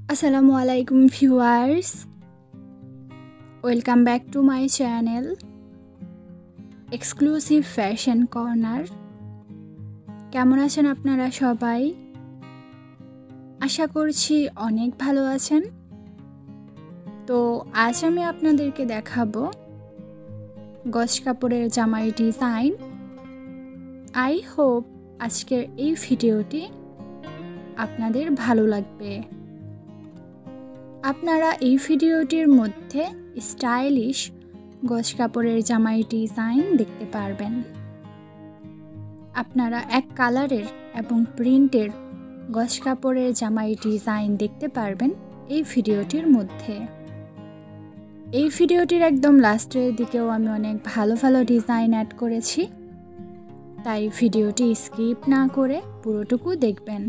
আসসালামু আলাইকুম viewers, welcome back to my channel exclusive fashion corner. কেমন আছেন আপনারা সবাই? আশা করছি অনেক ভালো আছেন। তো আজ আমি আপনাদেরকে দেখাবো গজ কাপড়ের জামাই ডিজাইন। আই হোপ আজকের এই ভিডিওটি আপনাদের ভালো লাগবে। আপনারা এই ভিডিওটির মধ্যে স্টাইলিশ গজ কাপড়ের জামাই ডিজাইন দেখতে পারবেন। আপনারা এক কালারের এবং প্রিন্টের গজ কাপড়ের জামাই ডিজাইন দেখতে পারবেন এই ভিডিওটির মধ্যে। এই ভিডিওটির একদম লাস্টের দিকেও আমি অনেক ভালো ভালো ডিজাইন অ্যাড করেছি, তাই ভিডিওটি স্কিপ না করে পুরোটুকু দেখবেন।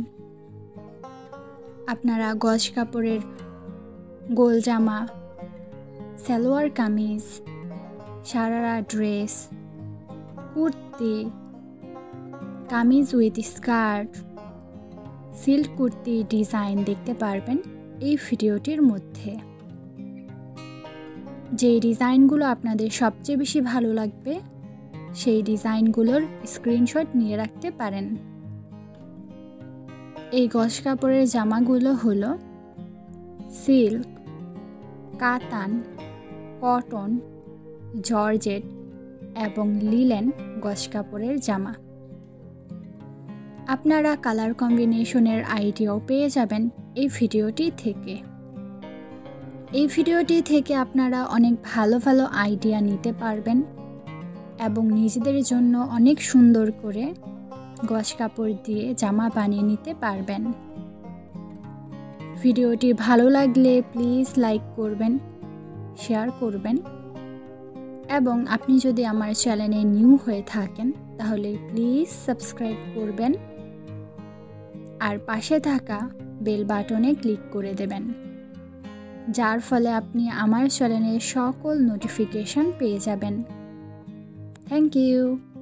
আপনারা গজ কাপড়ের গোল জামা, salwar kameez, sharara dress, kurti, kameez with skirt, silk kurti design দেখতে পারবেন এই ভিডিওটির মধ্যে। যে ডিজাইনগুলো আপনাদের সবচেয়ে বেশি ভালো লাগবে সেই ডিজাইনগুলোর স্ক্রিনশট নিয়ে রাখতে পারেন। এই গজ কাপড়ের জামাগুলো হলো সিল্ক, কাতান, কটন, জর্জেট এবং লিলেন গজ কাপড়ের জামা। আপনারা কালার কম্বিনেশনের আইডিয়াও পেয়ে যাবেন এই ভিডিওটি থেকে। এই ভিডিওটি থেকে আপনারা অনেক ভালো ভালো আইডিয়া নিতে পারবেন এবং নিজেদের জন্য অনেক সুন্দর করে গজ কাপড় দিয়ে জামা বানিয়ে নিতে পারবেন। ভিডিওটি ভালো লাগলে প্লিজ লাইক করবেন, শেয়ার করবেন এবং আপনি যদি আমার চ্যানেলে নিউ হয়ে থাকেন তাহলে প্লিজ সাবস্ক্রাইব করবেন আর পাশে থাকা বেল বাটনে ক্লিক করে দেবেন, যার ফলে আপনি আমার চ্যানেলের সকল নোটিফিকেশন পেয়ে যাবেন। Thank you.